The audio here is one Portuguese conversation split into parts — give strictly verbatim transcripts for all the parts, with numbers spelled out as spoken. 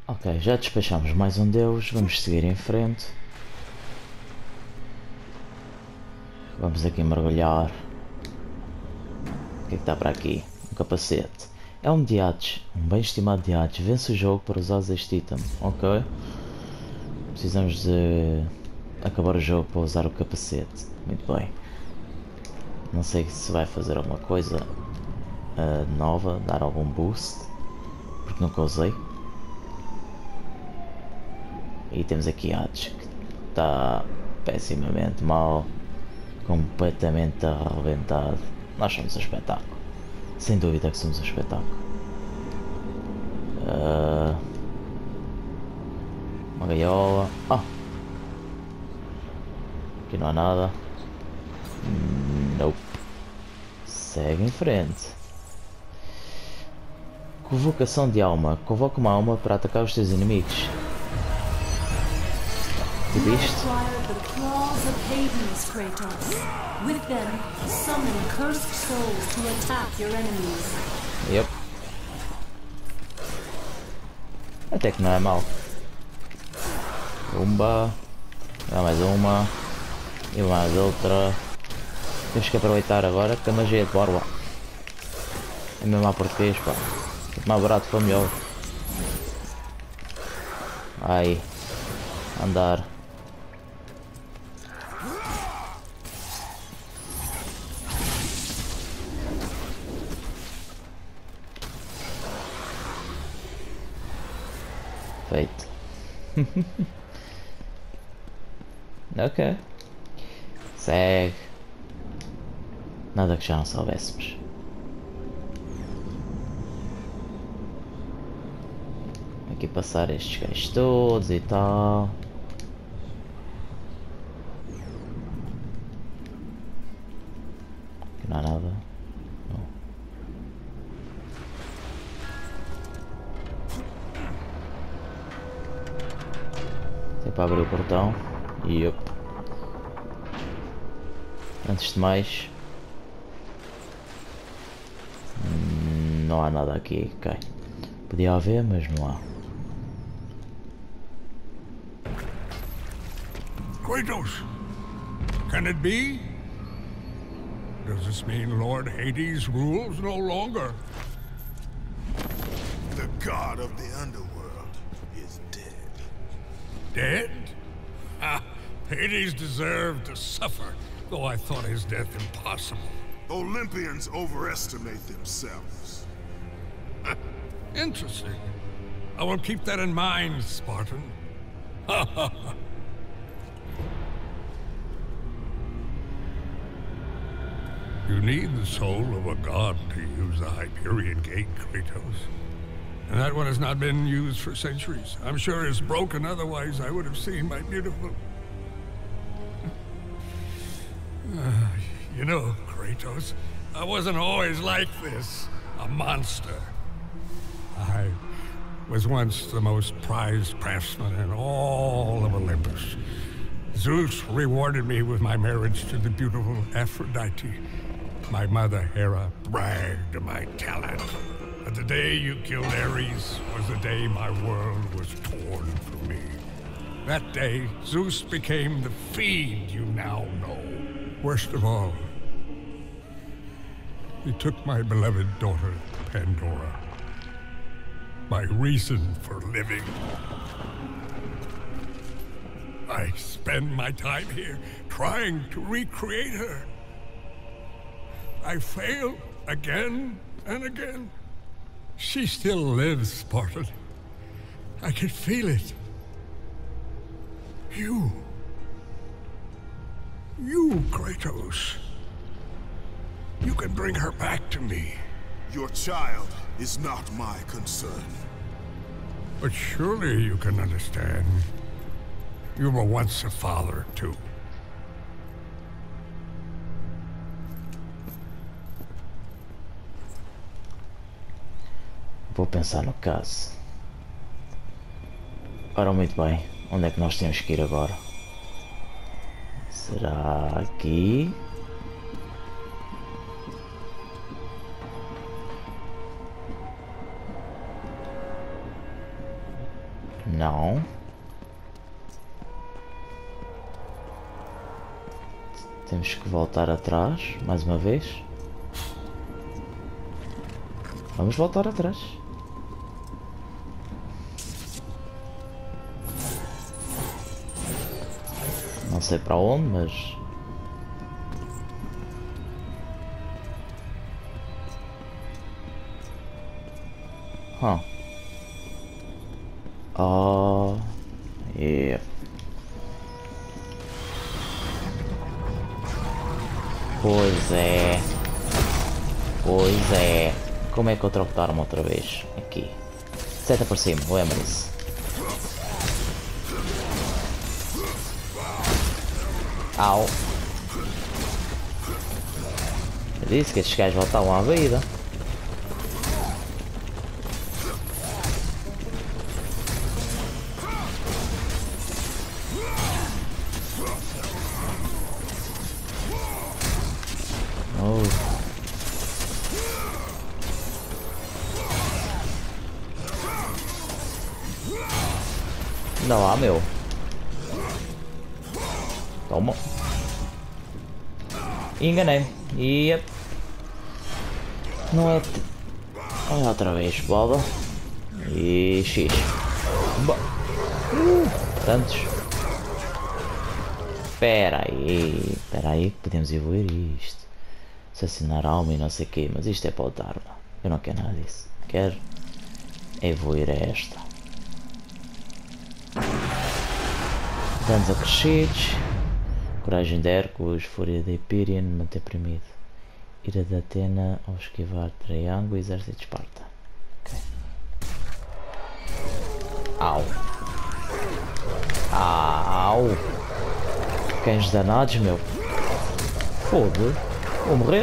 Ok, já despachamos mais um deus, vamos seguir em frente. Vamos aqui mergulhar. O que é que está para aqui? Um capacete. É um Diates, um bem estimado Diates. Vence o jogo para usar este item. Ok. Precisamos de acabar o jogo para usar o capacete. Muito bem. Não sei se vai fazer alguma coisa uh, nova, dar algum boost, porque nunca usei. E temos aqui Hades, que está pessimamente mal, completamente arrebentado. Nós somos um espetáculo, sem dúvida que somos um espetáculo. Uh, uma gaiola. Ah! Aqui não há nada. Nope. Segue em frente. Convocação de alma. Convoca uma alma para atacar os teus inimigos. Tipo isto. Yep. Até que não é mau. Umba. Dá mais uma. E mais outra. Temos que aproveitar agora que a magia de borba. É mesmo a português, pá. Quanto mais barato for melhor. Ai. Andar. Feito. Ok. Segue. Nada que já não soubéssemos. Aqui passar estes gajos todos e tal. Aqui não há nada. Não. Tem para abrir o portão. E yup. Antes de mais, não há nada aqui, ok. Podia haver, mas não há. Kratos! Can it be? Does this mean Lord Hades rules no longer? The god of the underworld is dead. Dead? Ah, Hades deserved to suffer, though I thought his death impossible. Olympians overestimate themselves. Interesting. I will keep that in mind, Spartan. You need the soul of a god to use the Hyperion Gate, Kratos. And that one has not been used for centuries. I'm sure it's broken, otherwise I would have seen my beautiful... Uh, you know, Kratos, I wasn't always like this. A monster. I was once the most prized craftsman in all of Olympus. Zeus rewarded me with my marriage to the beautiful Aphrodite. My mother, Hera, bragged of my talent. But the day you killed Ares was the day my world was torn from me. That day, Zeus became the fiend you now know. Worst of all, he took my beloved daughter, Pandora. My reason for living. I spend my time here trying to recreate her. I fail again and again. She still lives, Spartan. I can feel it. You. You, Kratos. You can bring her back to me. Your child is not my concern. But surely you can understand. You were once a father, too. Vou pensar no caso. Ora, muito bem. Onde é que nós temos que ir agora? Será aqui? Não. Temos que voltar atrás, mais uma vez. Vamos voltar atrás. Não sei para onde, mas... Huh. Oh... Yeah. Pois é. Pois é. Como é que eu troco de arma outra vez? Aqui. Seta para cima, lembra-se. Au. Eu disse que estes gajos voltavam à vida. Não lá, meu. Toma. Enganei. Yep. Não é... Olha outra vez, bola. E X. Bo... Uh, tantos. Espera aí. Espera aí que podemos evoluir isto. Assassinar a alma e não sei o quê. Mas isto é para outra arma. Eu não quero nada disso. Quero evoluir esta. Danos acrescidos. Coragem de Hércules, Fúria de Hyperion, manter premido. Ira de Atena ao esquivar triângulo, exército de Esparta. Ok. Au. Au. Cães danados, meu. Foda. Vou morrer.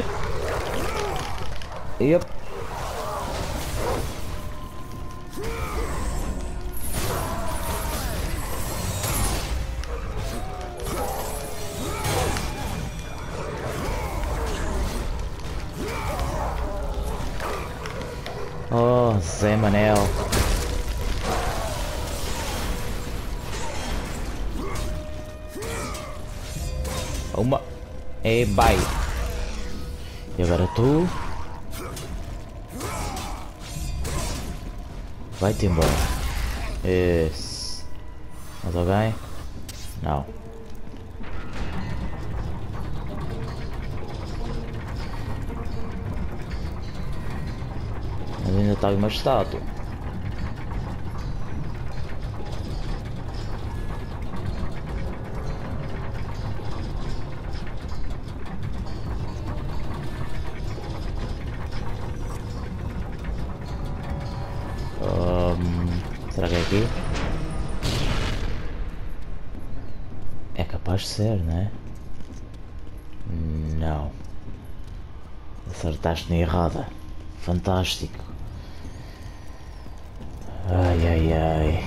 Yep. Oh, Zé Manel. Uma. E vai. E agora tu. Vai-te embora. Isso. Mais alguém? Não. Mas ainda está uma estátua. Um, será que é aqui? É capaz de ser, né? Não. Acertaste na errada. Fantástico. Ai, ai, ai.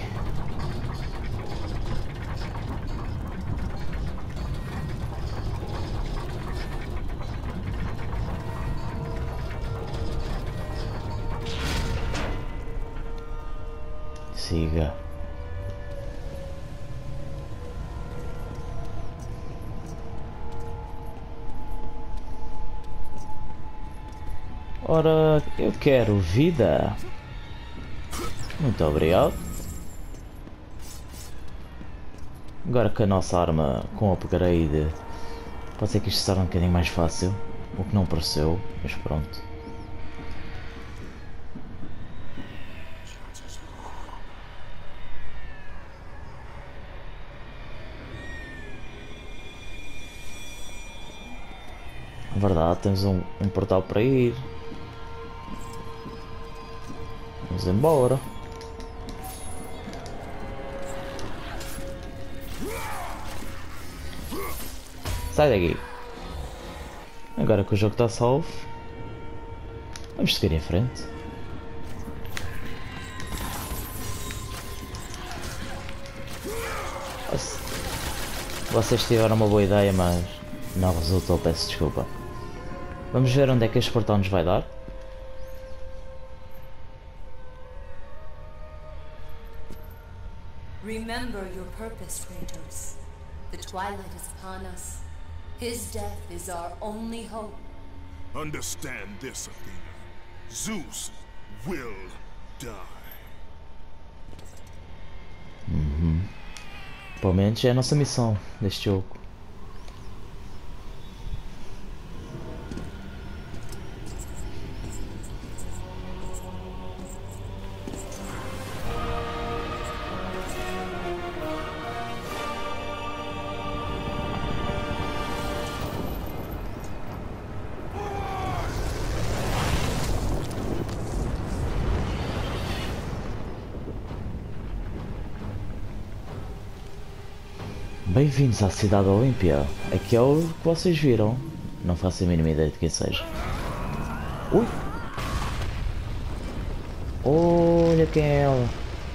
Siga. Ora, eu quero vida. Muito obrigado. Agora que a nossa arma com upgrade pode ser que isto se torne um bocadinho mais fácil. O que não pareceu, mas pronto. Na verdade, temos um, um portal para ir. Vamos embora. Sai daqui. Agora que o jogo está salvo, vamos seguir em frente. Vocês tiveram uma boa ideia, mas não resultou, peço desculpa. Vamos ver onde é que este portal nos vai dar. Remember your purpose, Kratos. The twilight is upon us. His death is our only hope. Understand this, Athena. Zeus will die. Uhum. Pelo menos é a nossa missão deste jogo. Bem-vindos à Cidade Olímpia. Aqui é o que vocês viram. Não faço a mínima ideia de quem seja. Ui! Olha quem é ela.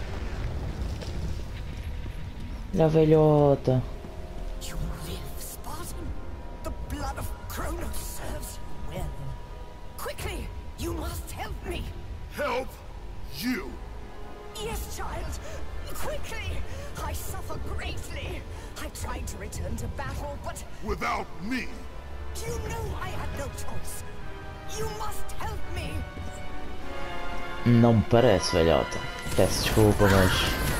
Olha a velhota. You live, Spartan. The blood of Kronos serves you well. Quickly, you must help me. Help you! Yes, child. Quickly! I suffer greatly. I tried to return to battle, but Without me! you know I had no choice. You must help me. Não me parece, velhota. Peço desculpa, mas...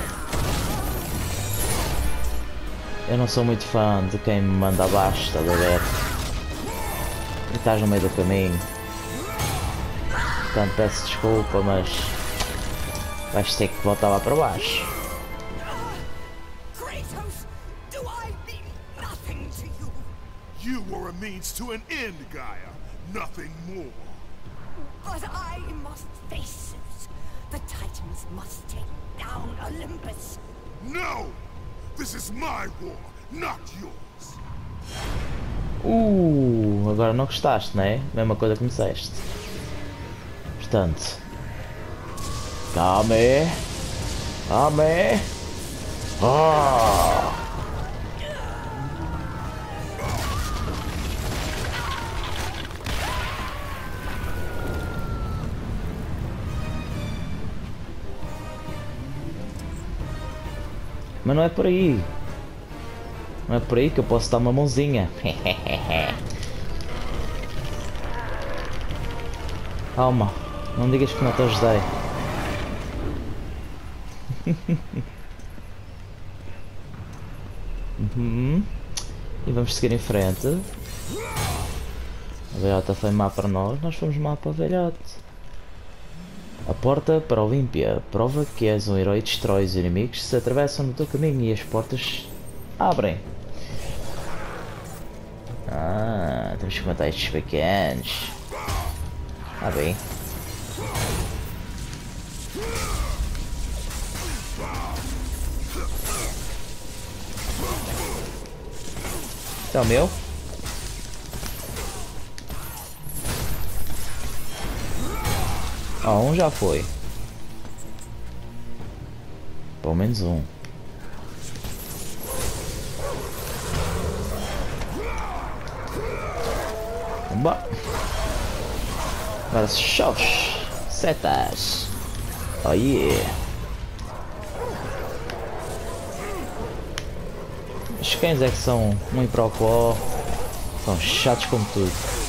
eu não sou muito fã de quem me manda abaixo, estás a ver? E estás no meio do caminho. Portanto, peço desculpa, mas... vais ter que voltar lá para baixo. Kratos, do I mean nothing to you? You were a means to an end, Gaia. Nothing more. But I must face Zeus. The Titans must take down Olympus. No! This is my war, not yours. Uh, agora não gostaste, não é? Mesma coisa que me disseste. Portanto... Calma. Calma. Ah! Mas não é por aí. Não é por aí que eu posso dar uma mãozinha. Calma, não digas que não te ajudei. Uhum. E vamos seguir em frente. A velhota foi má para nós, nós fomos má para a velhota. A porta para a Olímpia prova que és um herói e destrói os inimigos que se atravessam no teu caminho e as portas abrem. Ah, temos que matar estes pequenos. Ah bem. Este é o meu. Ah, um já foi. Pelo menos um. Vambora. Agora chove. Setas. Oh yeah. Os cães é que são muito pro qual. São chatos como tudo.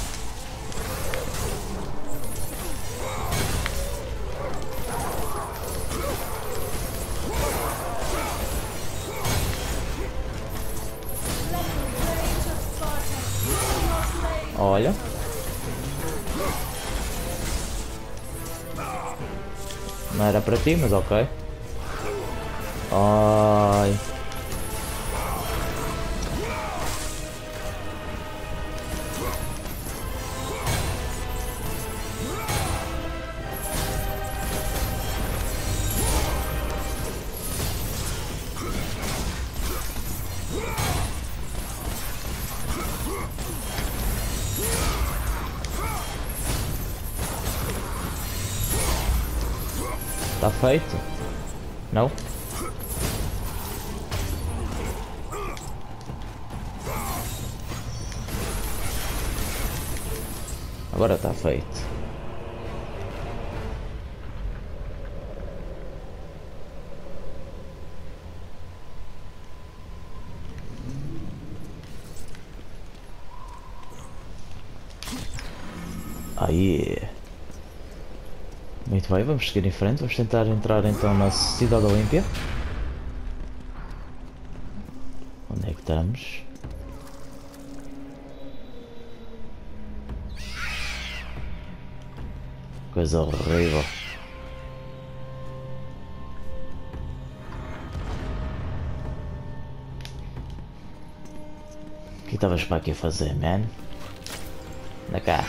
Olha. Não era para ti, mas ok. Ai. Tá feito? Não? Agora tá feito. yeah. Muito bem, vamos seguir em frente. Vamos tentar entrar então na Cidade Olímpia. Onde é que estamos? Coisa horrível. O que estavas para aqui a fazer, man? Anda cá.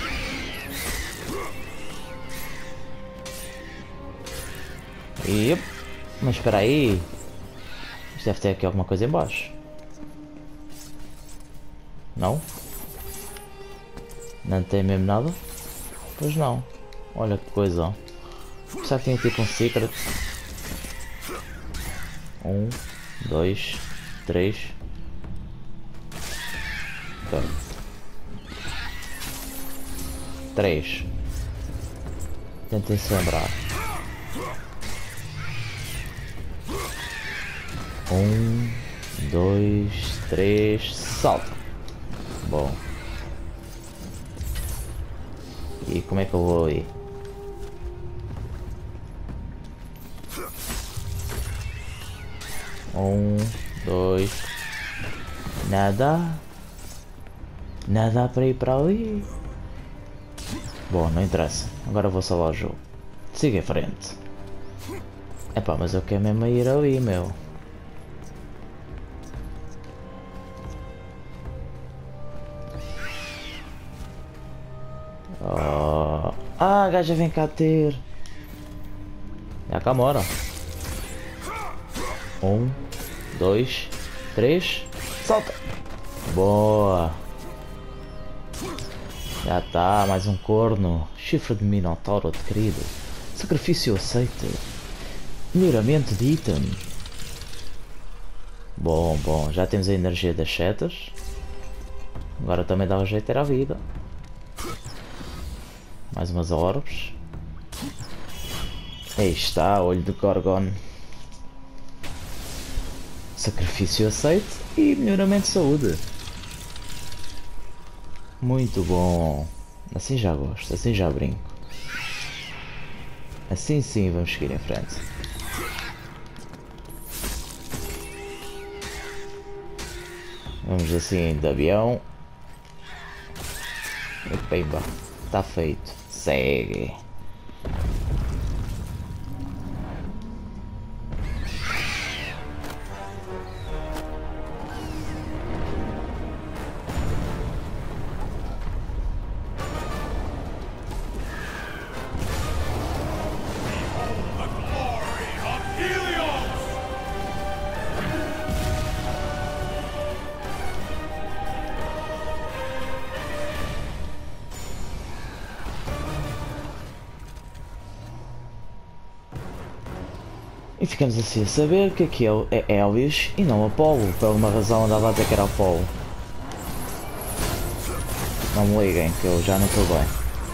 Yep. Mas espera aí. Isto deve ter aqui alguma coisa em baixo. Não? Não tem mesmo nada? Pois não. Olha que coisa. Será que tinha tipo um secret? Um, dois, três. Ok. Três. Tentem se lembrar. Um, dois, três, salta. Bom. E como é que eu vou aí? Um, dois. Nada. Nada para ir para ali. Bom, não interessa. Agora vou salvar o jogo. Siga em frente. Epá, mas eu quero mesmo ir ali, meu. Oh. Ah, a gaja vem cá ter. É a Camora. Um, dois, três. Solta! Boa! Já tá, mais um corno. Chifre de Minotauro querido. Sacrifício aceito. Melhoramento de item. Bom, bom, já temos a energia das setas. Agora também dá um jeito de ter a vida. Mais umas orbes. Aí está, olho de Gorgon. Sacrifício aceito e melhoramento de saúde. Muito bom. Assim já gosto, assim já brinco. Assim sim vamos seguir em frente. Vamos assim de avião. E pimba, está feito. Segue. E ficamos assim a saber que aquele é Helios e não Apolo. Por alguma razão andava a dizer que era Apolo. Não me liguem que eu já não estou bem.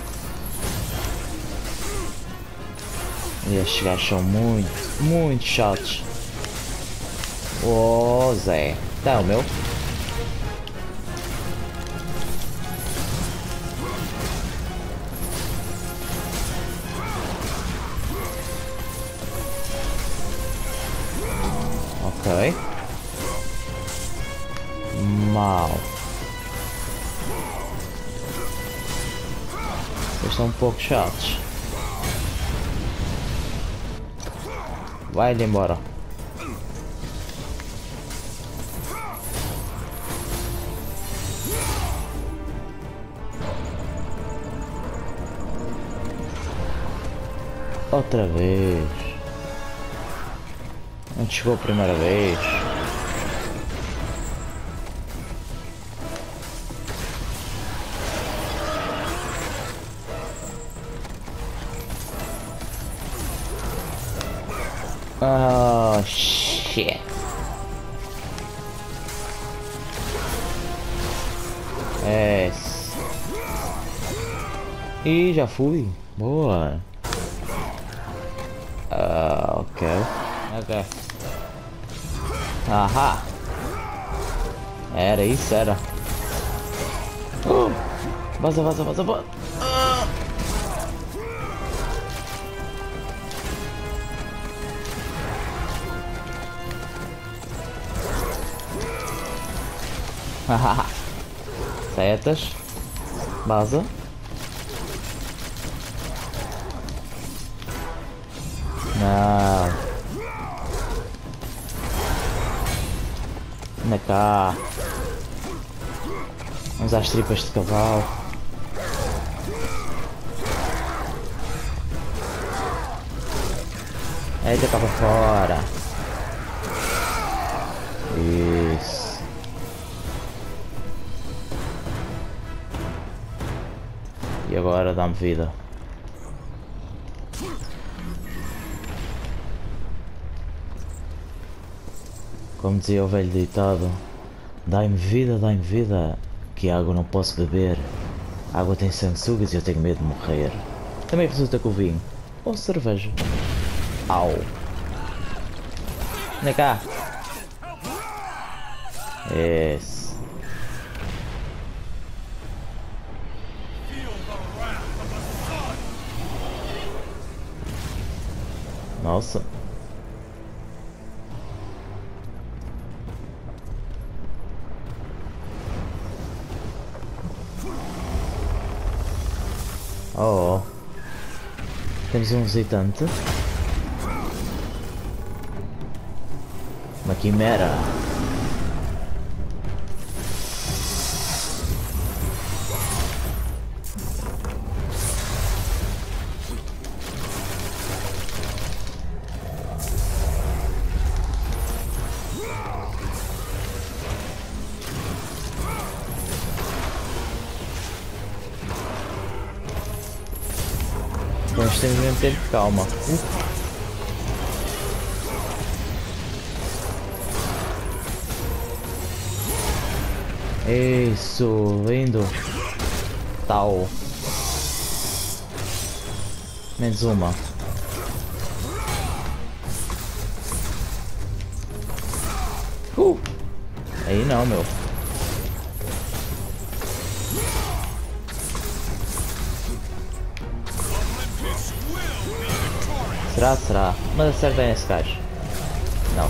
E estes gajos são muito, muito chatos. Oh Zé, tá o meu? Ok. Mal. Eles estão um pouco chatos. Vai-lhe embora. Outra vez. Não chegou a primeira vez. Oh shit. É. E já fui. Boa. Ah, ok. Ok. Ahá. Era isso, era. Uh, vaza, vaza, vaza, vaza. Ah. Setas. Baza. Não. Anda cá. Vamos às tripas de cavalo. Eita, cá para fora. Isso. E agora dá-me vida. Como dizia o velho ditado, dai-me vida, dai-me vida, que água não posso beber. A água tem sanguessugas e eu tenho medo de morrer. Também resulta com o vinho. Ou cerveja. Au. Vem cá. Isso. Nossa. Oh, temos um visitante. Uma quimera. Nós temos mesmo ter calma. Uh. Isso, lindo. Tal. Menos uma. Uh. Aí não, meu. Será? Será? Mas acerta aí nesse gajo. Não.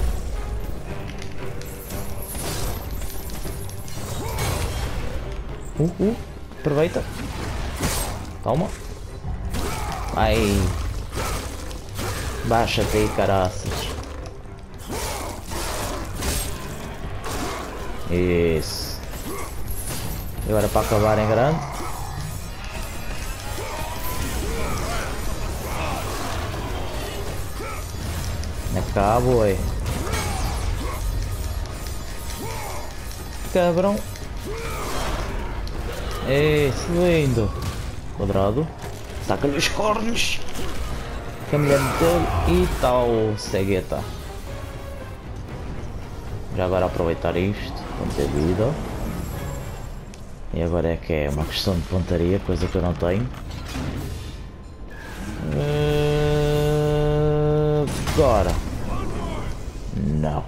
Uh, uh, aproveita. Calma. Ai. Baixa-te aí, caraças. Isso. E agora para acabar em grande. Cá, boi. Cabrão. Isso, lindo. Quadrado. Saca-lhe os cornos. Câmera dele e tal. Cegueta. Já agora aproveitar isto. Com ter vida. E agora é que é uma questão de pontaria, coisa que eu não tenho. Uh, agora. Não.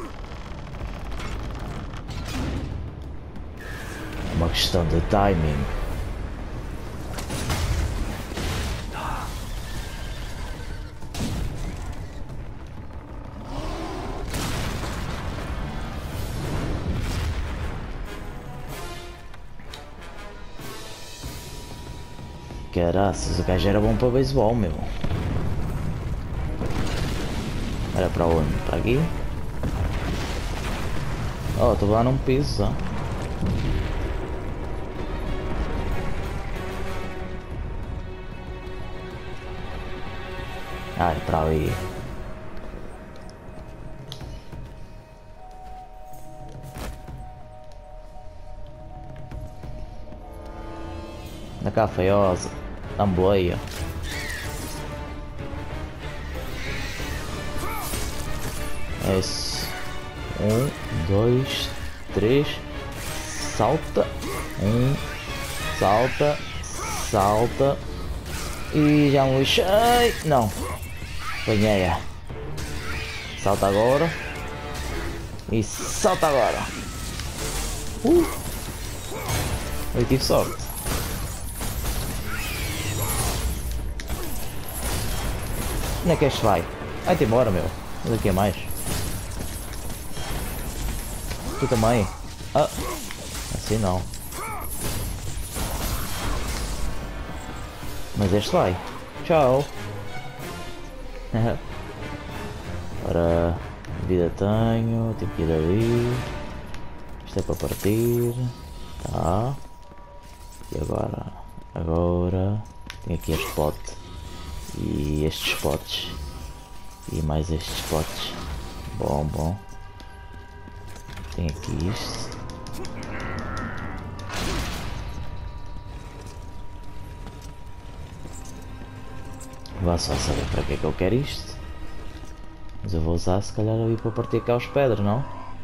É uma questão de timing. Caraças, o gajo era bom para beisebol, meu. Era para onde? Para aqui? Oh, estou lá num piso, ó. Ah, é para ali. Na cá, feiosa. Dá-me boleia. Esse. Um, dois, três. Salta. Um. Salta. Salta. E já me lixei. Não. Apanhei-a. Salta agora. E salta agora. Uh. Eu tive sorte. Onde é que este vai? Vai-te embora, meu. Mas aqui é mais. Tu também. Ah, assim não. Mas este vai. Tchau. Ora, vida tenho, tenho que ir ali. Isto é para partir. Tá. E agora? Agora tenho aqui este pote. E estes potes. E mais estes potes. Bom, bom. Tenho aqui isto. Vá só saber para que é que eu quero isto. Mas eu vou usar se calhar ali para partir cá os pedras, não?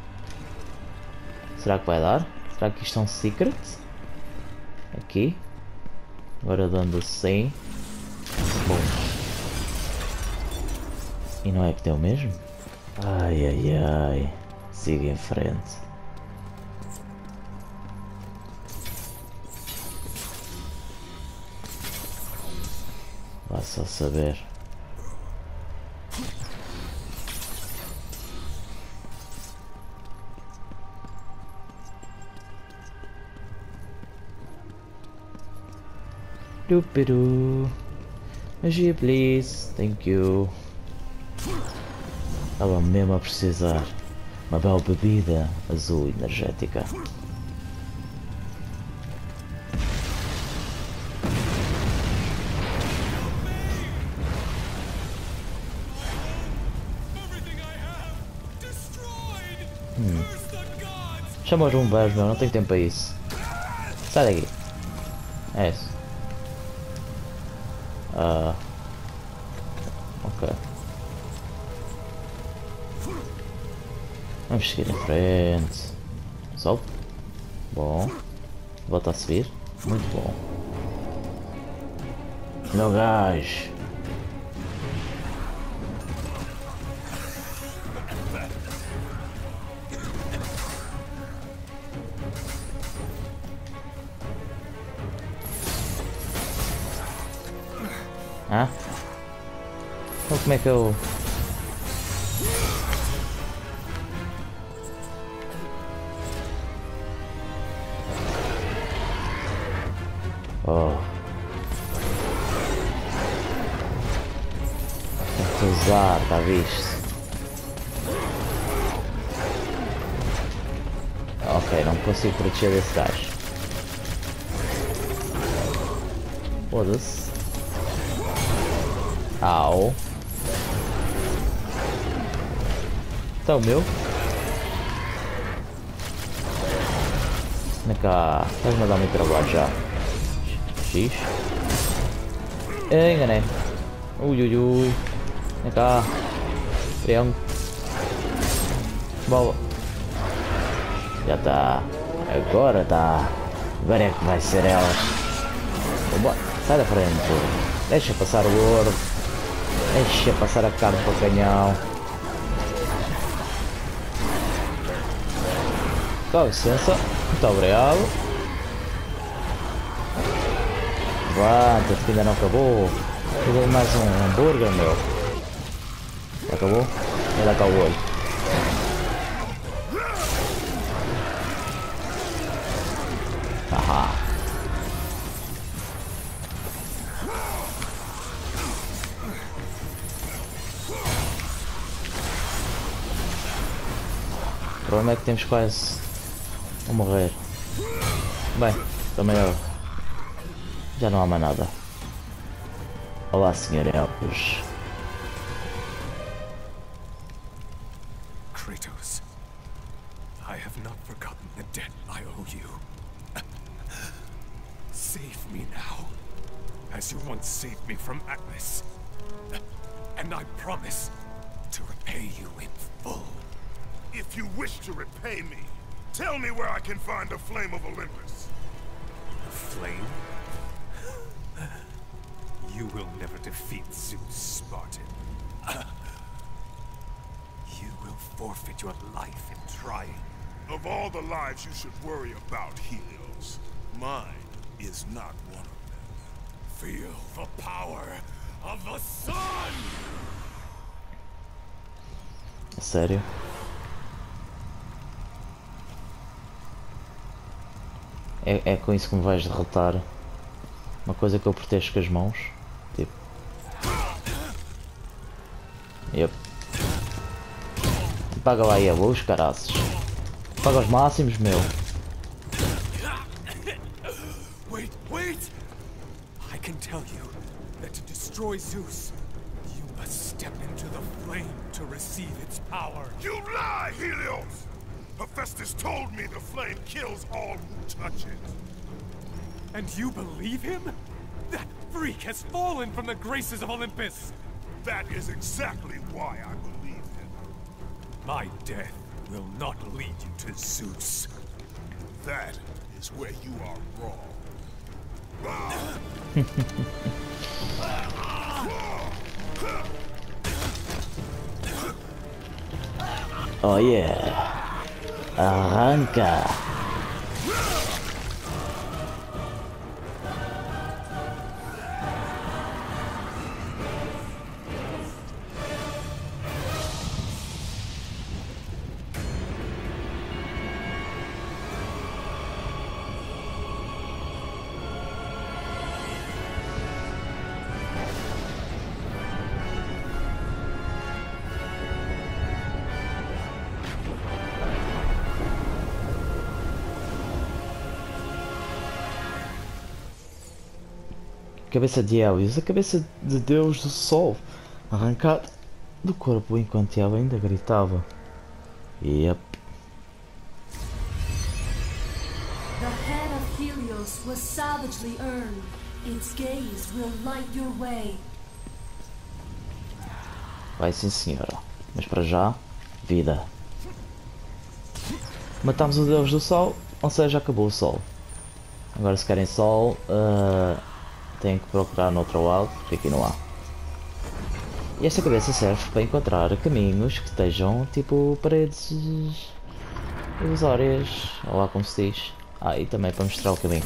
Será que vai dar? Será que isto é um secret? Aqui. Agora dando assim. Bom. E não é que deu mesmo? Ai ai ai. Siga em frente. Vá só saber. Dupiru. Magia, please. Thank you. Estava mesmo a precisar. Uma bela bebida azul energética. Hum. Chama os bombeiros, meu, não tenho tempo para isso. Sai daqui. É isso. Ah. Ok. Vamos seguir em frente. Sobe. Bom. Volta a subir. Muito bom. Meu gajo. Ah? Então como é que eu... Oh. Tem que usar, tá visto? Ok, não consigo proteger desse gajo. Foda-se. Au. Tá o meu? Vem cá, estás-me a dar muito trabalho já. X. Ei, enganei. Ui ui ui. Vem cá. Triângulo. Bola. Já tá. Agora tá. Agora é que vai ser ela. Oba. Sai da frente. Deixa passar o ouro. Deixa passar a carne para o canhão. Com licença. Muito obrigado. Levanta-te que ainda não acabou. Vou mais um hambúrguer, meu. Já acabou? Vai dar cá o olho. Haha. O problema é que temos quase a morrer. Bem, também eu. Já não há mais nada. Olá, senhor Elpis. Kratos, I have not forgotten the debt I owe you. Save me now, as you once saved me from Atlas. And I promise to repay you in full. If you wish to repay me, tell me where I can find the Flame of Olympus. The Flame? You will never defeat Zeus, Spartan. You will forfeit your life in trying. Of all the lives you should worry about, Helios, mine is not one of them. Feel the power of the sun! Sério? É, é com isso que me vais derrotar. Uma coisa que eu protejo com as mãos. Tipo. Yep. Paga lá aí a luz, caraças. Paga os máximos, meu. Wait, wait! I can tell you that to destroy Zeus, you must step into the flame to receive its power. You lie, Helios! Hephaestus told me the flame kills all who touch it. And you believe him? That freak has fallen from the graces of Olympus! That is exactly why I believe him. My death will not lead you to Zeus. That is where you are wrong. Oh yeah. Arranca. Cabeça de Hélios, a cabeça de Deus do Sol, arrancada do corpo enquanto ela ainda gritava. Yep. The head of Helios was savagely earned. Its gaze will light your way. Vai sim senhora, mas para já, vida. Matámos o Deus do Sol, ou seja, acabou o Sol. Agora se querem Sol, uh, têm que procurar no outro lado, porque aqui não há. E esta cabeça serve para encontrar caminhos que estejam tipo paredes ilusórias, ou lá como se diz. Ah, e também para mostrar o caminho.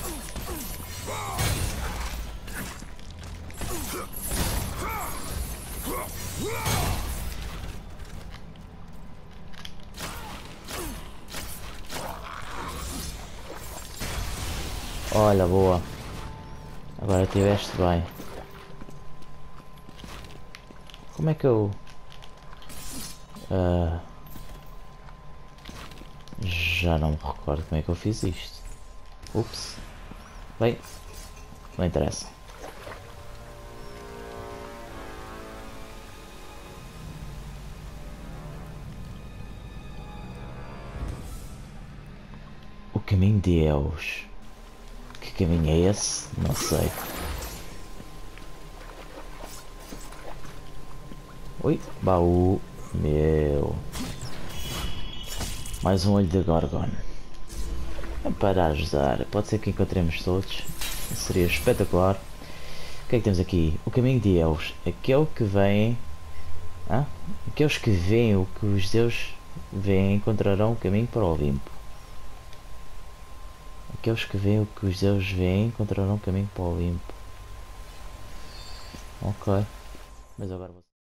Olha, boa. Agora tiveste bem. Como é que eu... Uh, já não me recordo como é que eu fiz isto. Ups. Bem, não interessa. O caminho de Eos. Que caminho é esse? Não sei. Oi, baú. Meu. Mais um olho de Gorgon. Para ajudar. Pode ser que encontremos todos. Seria espetacular. O que é que temos aqui? O caminho de Eos. Aquele que vem... Ah? Aqueles que veem o que os deuses veem encontrarão o caminho para o Olimpo. Aqueles que veem o que os deuses veem encontrarão o caminho para o Olimpo. Ok. Mas agora vou...